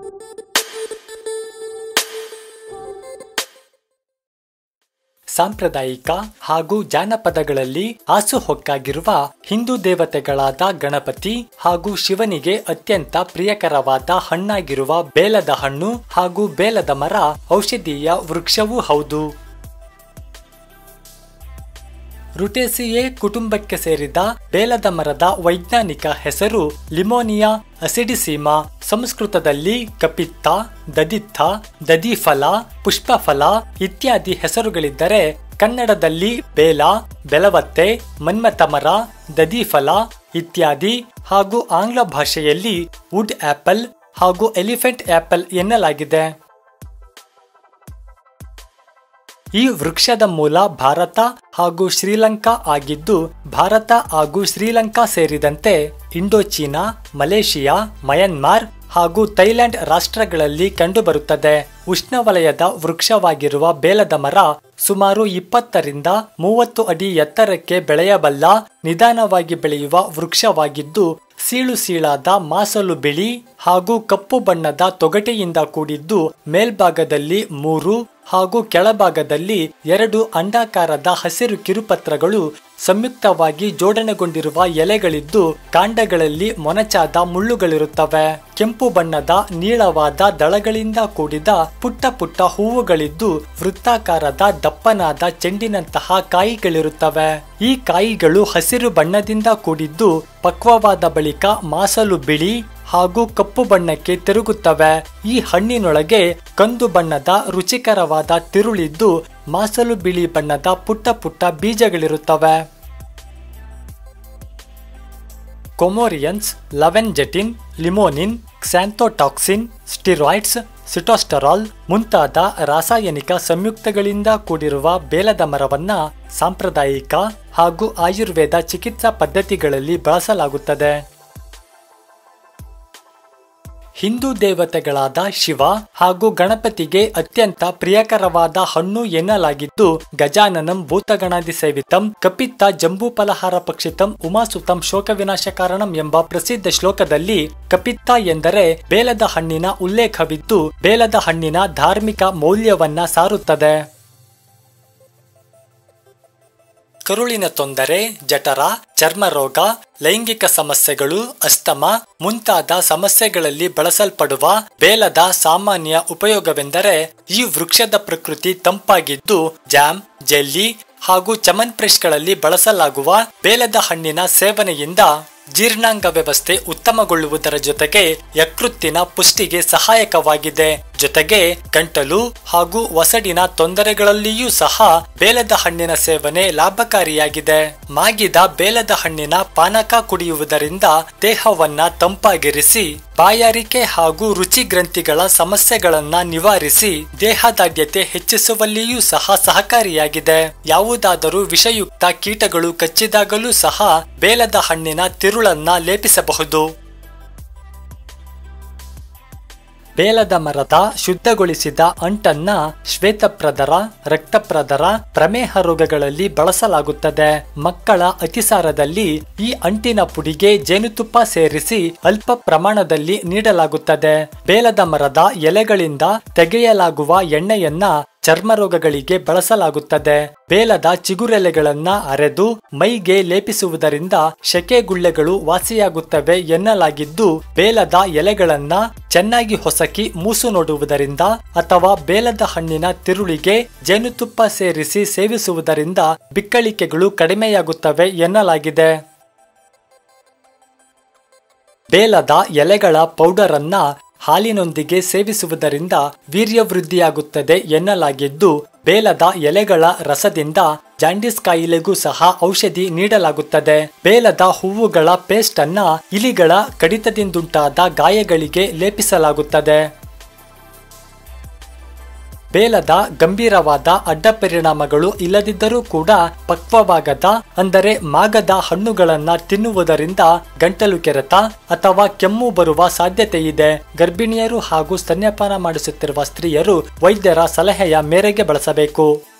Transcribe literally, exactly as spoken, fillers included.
ಸಾಂಪ್ರದಾಯಿಕ ಹಾಗೂ ಜಾನಪದಗಳಲ್ಲಿ ಹಾಸುಹೊಕ್ಕಾಗಿರುವ ಹಿಂದೂ ದೇವತೆಗಳಾದ ಗಣಪತಿ ಹಾಗೂ ಶಿವನಿಗೆ ಅತ್ಯಂತ ಪ್ರಿಯಕರವಾದ ಹಣ್ಣಾಗಿರುವ ಬೇಲದ ಹಣ್ಣು ಹಾಗೂ ಬೇಲದ ಮರ ಔಷಧೀಯ ವೃಕ್ಷವೂ ಹೌದು. ರುಟೇಸಿಯೇ ಕುಟುಂಬಕ್ಕೆ ಸೇರಿದ ಬೇಲದ ಮರದ ವೈಜ್ಞಾನಿಕ ಹೆಸರು ಲಿಮೋನಿಯಾ ಅಸಿಡಿಸಿಮಾ. ಸಂಸ್ಕೃತದಲ್ಲಿ ಕಪಿತ್ತ, ದದಿತ್ತ, ದದಿಫಲ, ಪುಷ್ಪಫಲ ಇತ್ಯಾದಿ ಹೆಸರುಗಳಿದ್ದರೆ ಕನ್ನಡದಲ್ಲಿ ಬೇಲ, ಬೆಲವತ್ತೆ, ಮನ್ಮಥ ಮರ, ದದಿಫಲ ಇತ್ಯಾದಿ ಹಾಗೂ ಆಂಗ್ಲ ಭಾಷೆಯಲ್ಲಿ ವುಡ್ ಆಪಲ್ ಹಾಗೂ ಎಲಿಫೆಂಟ್ ಆಪಲ್ ಎನ್ನಲಾಗಿದೆ. ಈ ವೃಕ್ಷದ ಮೂಲ ಭಾರತ ಹಾಗೂ ಶ್ರೀಲಂಕಾ ಆಗಿದ್ದು, ಭಾರತ ಹಾಗೂ ಶ್ರೀಲಂಕಾ ಸೇರಿದಂತೆ ಇಂಡೋಚೀನಾ, ಮಲೇಷಿಯಾ, ಮಯನ್ಮಾರ್ ಹಾಗೂ ಥೈಲ್ಯಾಂಡ್ ರಾಷ್ಟ್ರಗಳಲ್ಲಿ ಕಂಡುಬರುತ್ತದೆ. ಉಷ್ಣವಲಯದ ವೃಕ್ಷವಾಗಿರುವ ಬೇಲದ ಮರ ಸುಮಾರು ಇಪ್ಪತ್ತರಿಂದ ಮೂವತ್ತು ಅಡಿ ಎತ್ತರಕ್ಕೆ ಬೆಳೆಯಬಲ್ಲ ನಿಧಾನವಾಗಿ ಬೆಳೆಯುವ ವೃಕ್ಷವಾಗಿದ್ದು, ಸೀಳು ಸೀಳಾದ ಮಾಸಲು ಬಿಳಿ ಹಾಗೂ ಕಪ್ಪು ಬಣ್ಣದ ತೊಗಟೆಯಿಂದ ಕೂಡಿದ್ದು, ಮೇಲ್ಭಾಗದಲ್ಲಿ ಮೂರು ಹಾಗೂ ಕೆಳಭಾಗದಲ್ಲಿ ಎರಡು ಅಂಡಾಕಾರದ ಹಸಿರು ಕಿರುಪತ್ರಗಳು ಸಂಯುಕ್ತವಾಗಿ ಜೋಡಣೆಗೊಂಡಿರುವ ಎಲೆಗಳಿದ್ದು, ಕಾಂಡಗಳಲ್ಲಿ ಮೊನಚಾದ ಮುಳ್ಳುಗಳಿರುತ್ತವೆ. ಕೆಂಪು ಬಣ್ಣದ ನೀಳವಾದ ದಳಗಳಿಂದ ಕೂಡಿದ ಪುಟ್ಟ ಪುಟ್ಟ ಹೂವುಗಳಿದ್ದು, ವೃತ್ತಾಕಾರದ ದಪ್ಪನಾದ ಚೆಂಡಿನಂತಹ ಕಾಯಿಗಳಿರುತ್ತವೆ. ಈ ಕಾಯಿಗಳು ಹಸಿರು ಬಣ್ಣದಿಂದ ಕೂಡಿದ್ದು, ಪಕ್ವವಾದ ಬಳಿಕ ಮಾಸಲು ಬಿಳಿ ಹಾಗೂ ಕಪ್ಪು ಬಣ್ಣಕ್ಕೆ ತಿರುಗುತ್ತವೆ. ಈ ಹಣ್ಣಿನೊಳಗೆ ಕಂದು ಬಣ್ಣದ ರುಚಿಕರವಾದ ತಿರುಳಿದ್ದು, ಮಾಸಲು ಬಿಳಿ ಬಣ್ಣದ ಪುಟ್ಟ ಪುಟ್ಟ ಬೀಜಗಳಿರುತ್ತವೆ. ಕೊಮೋರಿಯನ್ಸ್, ಲವೆನ್ಜೆಟಿನ್, ಲಿಮೋನಿನ್, ಕ್ಸಾಂಥೋಟಾಕ್ಸಿನ್, ಸ್ಟಿರಾಯ್ಡ್ಸ್, ಸಿಟೋಸ್ಟರಾಲ್ ಮುಂತಾದ ರಾಸಾಯನಿಕ ಸಂಯುಕ್ತಗಳಿಂದ ಕೂಡಿರುವ ಬೇಲದ ಮರವನ್ನ ಸಾಂಪ್ರದಾಯಿಕ ಹಾಗೂ ಆಯುರ್ವೇದ ಚಿಕಿತ್ಸಾ ಪದ್ಧತಿಗಳಲ್ಲಿ ಬಳಸಲಾಗುತ್ತದೆ. ಹಿಂದೂ ದೇವತೆಗಳಾದ ಶಿವ ಹಾಗೂ ಗಣಪತಿಗೆ ಅತ್ಯಂತ ಪ್ರಿಯಕರವಾದ ಹಣ್ಣು ಎನ್ನಲಾಗಿದ್ದು, ಗಜಾನನಂ ಭೂತಗಣಾದಿ ಸೇವಿತಂ ಕಪಿತ್ತ ಜಂಬೂಫಲಹಾರ ಪಕ್ಷಿತಂ ಉಮಾಸುತಂ ಶೋಕ ವಿನಾಶ ಕಾರಣಂ ಎಂಬ ಪ್ರಸಿದ್ಧ ಶ್ಲೋಕದಲ್ಲಿ ಕಪಿತ್ತ ಎಂದರೆ ಬೇಲದ ಹಣ್ಣಿನ ಉಲ್ಲೇಖವಿದ್ದು, ಬೇಲದ ಹಣ್ಣಿನ ಧಾರ್ಮಿಕ ಮೌಲ್ಯವನ್ನ ಸಾರುತ್ತದೆ. ಕರುಳಿನ ತೊಂದರೆ, ಜಠರ, ಚರ್ಮರೋಗ, ಲೈಂಗಿಕ ಸಮಸ್ಯೆಗಳು, ಅಸ್ತಮ ಮುಂತಾದ ಸಮಸ್ಯೆಗಳಲ್ಲಿ ಬಳಸಲ್ಪಡುವ ಬೇಲದ ಸಾಮಾನ್ಯ ಉಪಯೋಗವೆಂದರೆ, ಈ ವೃಕ್ಷದ ಪ್ರಕೃತಿ ತಂಪಾಗಿದ್ದು, ಜಾಮ್, ಜೆಲ್ಲಿ ಹಾಗೂ ಚಮನ್ಪ್ರೆಸ್ಗಳಲ್ಲಿ ಬಳಸಲಾಗುವ ಬೇಲದ ಹಣ್ಣಿನ ಸೇವನೆಯಿಂದ ಜೀರ್ಣಾಂಗ ವ್ಯವಸ್ಥೆ ಉತ್ತಮಗೊಳ್ಳುವುದರ ಜೊತೆಗೆ ಯಕೃತ್ತಿನ ಪುಷ್ಟಿಗೆ ಸಹಾಯಕವಾಗಿದೆ. ಜೊತೆಗೆ ಗಂಟಲು ಹಾಗೂ ಒಸಡಿನ ತೊಂದರೆಗಳಲ್ಲಿಯೂ ಸಹ ಬೇಲದ ಹಣ್ಣಿನ ಸೇವನೆ ಲಾಭಕಾರಿಯಾಗಿದೆ. ಮಾಗಿದ ಬೇಲದ ಹಣ್ಣಿನ ಪಾನಕ ಕುಡಿಯುವುದರಿಂದ ದೇಹವನ್ನ ತಂಪಾಗಿರಿಸಿ ಬಾಯಾರಿಕೆ ಹಾಗೂ ರುಚಿ ಗ್ರಂಥಿಗಳ ಸಮಸ್ಯೆಗಳನ್ನ ನಿವಾರಿಸಿ ದೇಹದಾಢ್ಯತೆ ಹೆಚ್ಚಿಸುವಲ್ಲಿಯೂ ಸಹ ಸಹಕಾರಿಯಾಗಿದೆ. ಯಾವುದಾದರೂ ವಿಷಯುಕ್ತ ಕೀಟಗಳು ಕಚ್ಚಿದಾಗಲೂ ಸಹ ಬೇಲದ ಹಣ್ಣಿನ ತಿರುಳನ್ನ ಲೇಪಿಸಬಹುದು. ಬೇಲದ ಮರದ ಶುದ್ಧಗೊಳಿಸಿದ ಅಂಟನ್ನ ಶ್ವೇತಪ್ರದರ, ರಕ್ತಪ್ರದರ, ಪ್ರಮೇಹ ರೋಗಗಳಲ್ಲಿ ಬಳಸಲಾಗುತ್ತದೆ. ಮಕ್ಕಳ ಅತಿಸಾರದಲ್ಲಿ ಈ ಅಂಟಿನ ಪುಡಿಗೆ ಜೇನುತುಪ್ಪ ಸೇರಿಸಿ ಅಲ್ಪ ಪ್ರಮಾಣದಲ್ಲಿ ನೀಡಲಾಗುತ್ತದೆ. ಬೇಲದ ಮರದ ಎಲೆಗಳಿಂದ ತೆಗೆಯಲಾಗುವ ಎಣ್ಣೆಯನ್ನ ಚರ್ಮ ರೋಗಗಳಿಗೆ ಬಳಸಲಾಗುತ್ತದೆ. ಬೇಲದ ಚಿಗುರೆಲೆಗಳನ್ನ ಅರೆದು ಮೈಗೆ ಲೇಪಿಸುವುದರಿಂದ ಶೆಕೆಗುಳ್ಳೆಗಳು ವಾಸಿಯಾಗುತ್ತವೆ ಎನ್ನಲಾಗಿದ್ದು, ಬೇಲದ ಎಲೆಗಳನ್ನ ಚೆನ್ನಾಗಿ ಹೊಸಕಿ ಮೂಸು ನೋಡುವುದರಿಂದ ಅಥವಾ ಬೇಲದ ಹಣ್ಣಿನ ತಿರುಳಿಗೆ ಜೇನುತುಪ್ಪ ಸೇರಿಸಿ ಸೇವಿಸುವುದರಿಂದ ಬಿಕ್ಕಳಿಕೆಗಳು ಕಡಿಮೆಯಾಗುತ್ತವೆ ಎನ್ನಲಾಗಿದೆ. ಬೇಲದ ಎಲೆಗಳ ಪೌಡರ್ ಅನ್ನ ಹಾಲಿನೊಂದಿಗೆ ಸೇವಿಸುವುದರಿಂದ ವೀರ್ಯವೃದ್ಧಿಯಾಗುತ್ತದೆ ಎನ್ನಲಾಗಿದ್ದು, ಬೇಲದ ಎಲೆಗಳ ರಸದಿಂದ ಜಾಂಡಿಸ್ ಕಾಯಿಲೆಗೂ ಸಹ ಔಷಧಿ ನೀಡಲಾಗುತ್ತದೆ. ಬೇಲದ ಹೂವುಗಳ ಪೇಸ್ಟ್ ಅನ್ನ ಇಲಿಗಳ ಕಡಿತದಿಂದುಂಟಾದ ಗಾಯಗಳಿಗೆ ಲೇಪಿಸಲಾಗುತ್ತದೆ. ಬೇಲದ ಗಂಭೀರವಾದ ಅಡ್ಡ ಪರಿಣಾಮಗಳು ಇಲ್ಲದಿದ್ದರೂ ಕೂಡ ಪಕ್ವವಾಗದ ಅಂದರೆ ಮಾಗದ ಹಣ್ಣುಗಳನ್ನ ತಿನ್ನುವುದರಿಂದ ಗಂಟಲು ಕೆರೆತ ಅಥವಾ ಕೆಮ್ಮು ಬರುವ ಸಾಧ್ಯತೆ ಇದೆ. ಗರ್ಭಿಣಿಯರು ಹಾಗೂ ಸ್ತನ್ಯಪಾನ ಮಾಡಿಸುತ್ತಿರುವ ಸ್ತ್ರೀಯರು ವೈದ್ಯರ ಸಲಹೆಯ ಮೇರೆಗೆ ಬಳಸಬೇಕು.